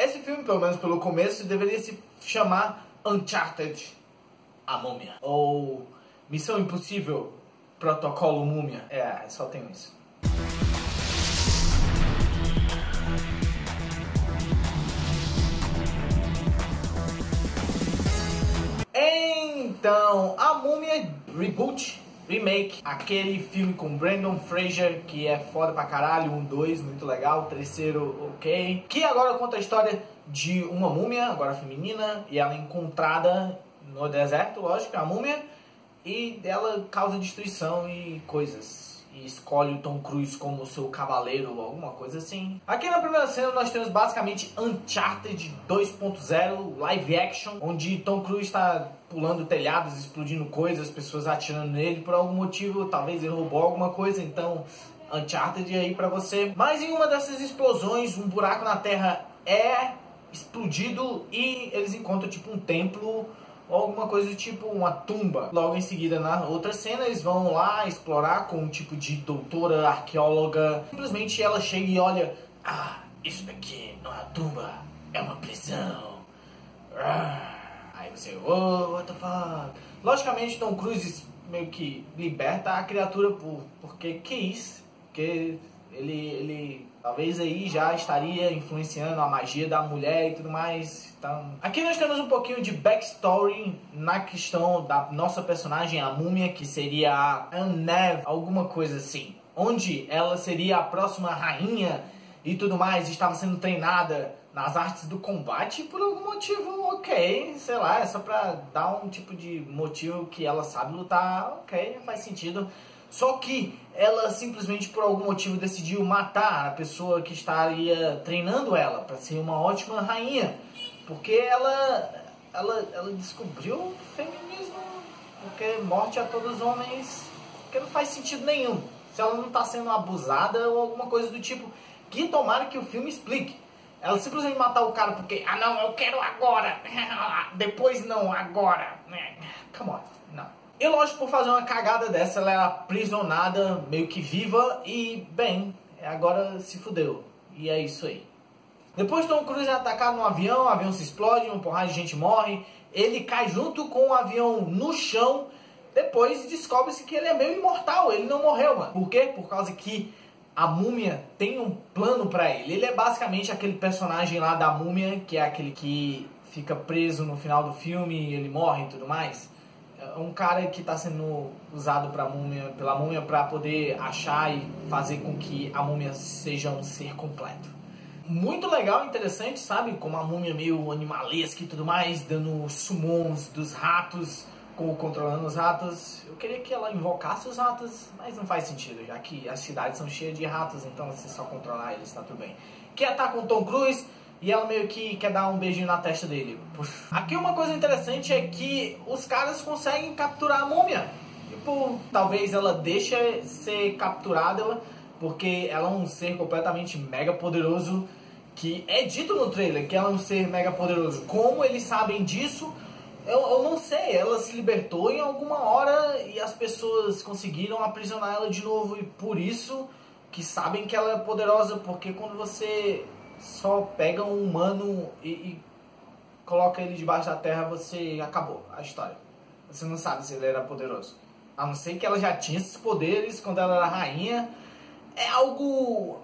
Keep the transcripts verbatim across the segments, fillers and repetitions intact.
Esse filme, pelo menos pelo começo, deveria se chamar Uncharted, a Múmia. Ou Missão Impossível, Protocolo Múmia. É, só tem isso. Então, a Múmia Reboot, Remake, aquele filme com Brendan Fraser, que é foda pra caralho, um, dois, muito legal, o terceiro, ok. Que agora conta a história de uma múmia, agora feminina, e ela é encontrada no deserto, lógico, a múmia, e dela causa destruição e coisas. E escolhe o Tom Cruise como seu cavaleiro ou alguma coisa assim. Aqui na primeira cena nós temos basicamente Uncharted dois ponto zero, live action, onde Tom Cruise está pulando telhados, explodindo coisas, pessoas atirando nele por algum motivo, talvez ele roubou alguma coisa, então Uncharted aí pra você. Mas em uma dessas explosões, um buraco na terra é explodido e eles encontram tipo um templo ou alguma coisa do tipo, uma tumba. Logo em seguida, na outra cena, eles vão lá explorar com um tipo de doutora, arqueóloga. Simplesmente ela chega e olha, ah, isso daqui não é uma tumba, é uma prisão. Aí você, oh, what the fuck. Logicamente, Tom Cruise meio que liberta a criatura por, porque quis, porque ele, ele talvez aí já estaria influenciando a magia da mulher e tudo mais. Então, aqui nós temos um pouquinho de backstory na questão da nossa personagem, a múmia, que seria a Anneve, alguma coisa assim. Onde ela seria a próxima rainha e tudo mais, estava sendo treinada nas artes do combate por algum motivo, ok, sei lá, é só pra dar um tipo de motivo que ela sabe lutar, ok, faz sentido. Só que ela simplesmente por algum motivo decidiu matar a pessoa que estaria treinando ela para ser uma ótima rainha. Porque ela, ela, ela descobriu o feminismo, porque morte a todos os homens, porque não faz sentido nenhum. Se ela não está sendo abusada ou alguma coisa do tipo, que tomara que o filme explique. Ela simplesmente matar o cara porque, ah não, eu quero agora, depois não, agora. Come on, não. E lógico, por fazer uma cagada dessa, ela é aprisionada, meio que viva, e bem, agora se fudeu. E é isso aí. Depois Tom Cruise é atacado num avião, o avião se explode, uma porrada de gente morre, ele cai junto com o avião no chão, depois descobre-se que ele é meio imortal, ele não morreu, mano. Por quê? Por causa que a múmia tem um plano pra ele. Ele é basicamente aquele personagem lá da múmia, que é aquele que fica preso no final do filme e ele morre e tudo mais. É um cara que está sendo usado pra múmia, pela múmia para poder achar e fazer com que a múmia seja um ser completo. Muito legal, interessante, sabe? Como a múmia meio animalesca e tudo mais, dando summons dos ratos, como controlando os ratos. Eu queria que ela invocasse os ratos, mas não faz sentido, já que as cidades são cheias de ratos, então se só controlar eles tá tudo bem. Que ataca o Tom Cruise e ela meio que quer dar um beijinho na testa dele. Aqui uma coisa interessante é que os caras conseguem capturar a múmia. Tipo, talvez ela deixe ser capturada porque ela é um ser completamente mega poderoso, que é dito no trailer que ela é um ser mega poderoso. Como eles sabem disso, eu, eu não sei. Ela se libertou em alguma hora e as pessoas conseguiram aprisionar ela de novo, e por isso que sabem que ela é poderosa, porque quando você só pega um humano e, e coloca ele debaixo da terra, você acabou a história. Você não sabe se ele era poderoso. A não ser que ela já tinha esses poderes quando ela era rainha. É algo...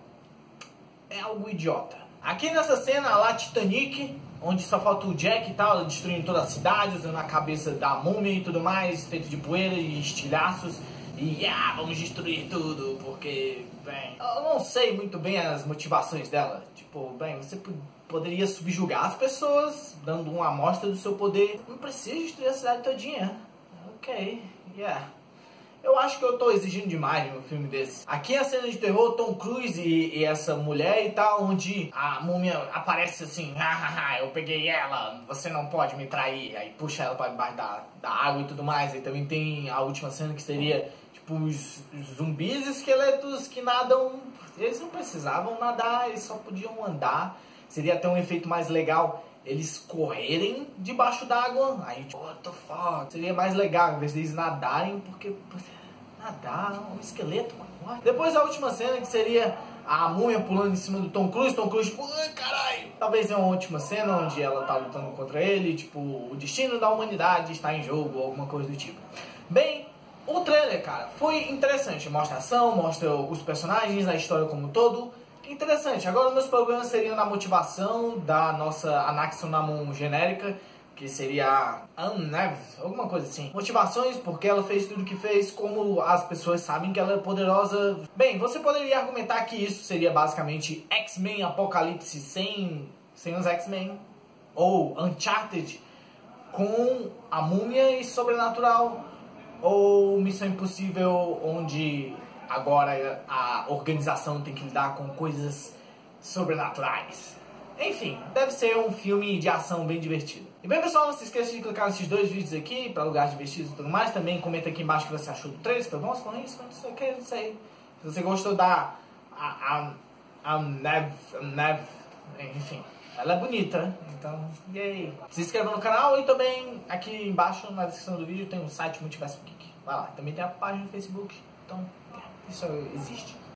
É algo idiota. Aqui nessa cena, lá Titanic, onde só falta o Jack e tal, destruindo toda a cidade, usando a cabeça da múmia e tudo mais, feito de poeira e estilhaços. E ah, vamos destruir tudo, porque, bem... Eu não sei muito bem as motivações dela. Tipo, bem, você poderia subjugar as pessoas, dando uma amostra do seu poder. Não precisa destruir a cidade todinha. Ok, yeah. Eu acho que eu tô exigindo demais em um filme desse. Aqui é a cena de terror, Tom Cruise e, e essa mulher e tal, onde a múmia aparece assim, hahaha, eu peguei ela, você não pode me trair. Aí puxa ela pra debaixo da, da água e tudo mais. Aí também tem a última cena que seria, tipo, os, os zumbis esqueletos que nadam. Eles não precisavam nadar, eles só podiam andar. Seria até um efeito mais legal eles correrem debaixo d'água. Aí, what the fuck? Seria mais legal, em vez deles nadarem, porque... Nadar, um esqueleto, mano. Depois a última cena, que seria a múmia pulando em cima do Tom Cruise, Tom Cruise, tipo, ai, caralho. Talvez é uma última cena onde ela tá lutando contra ele, tipo, o destino da humanidade está em jogo, ou alguma coisa do tipo. Bem, o trailer, cara, foi interessante. Mostra a ação, mostra os personagens, a história como um todo. Interessante. Agora, meus problemas seriam na motivação da nossa Anaxionamon genérica, que seria a Annev, alguma coisa assim. Motivações, porque ela fez tudo o que fez, como as pessoas sabem que ela é poderosa. Bem, você poderia argumentar que isso seria basicamente X-Men Apocalipse sem, sem os X-Men, ou Uncharted com a múmia e sobrenatural, ou Missão Impossível, onde agora a organização tem que lidar com coisas sobrenaturais. Enfim, deve ser um filme de ação bem divertido. E bem, pessoal, não se esqueça de clicar nesses dois vídeos aqui para lugares divertidos e tudo mais. Também comenta aqui embaixo o que você achou do trailer. Se foi bom, se foi isso, não sei o que, não sei. Se você gostou da... A, a, a Nev, Nev, enfim, ela é bonita, então, yay. Se inscreva no canal e também aqui embaixo na descrição do vídeo tem um site Multiverso Geek. Vai lá, também tem a página no Facebook, então, isso existe.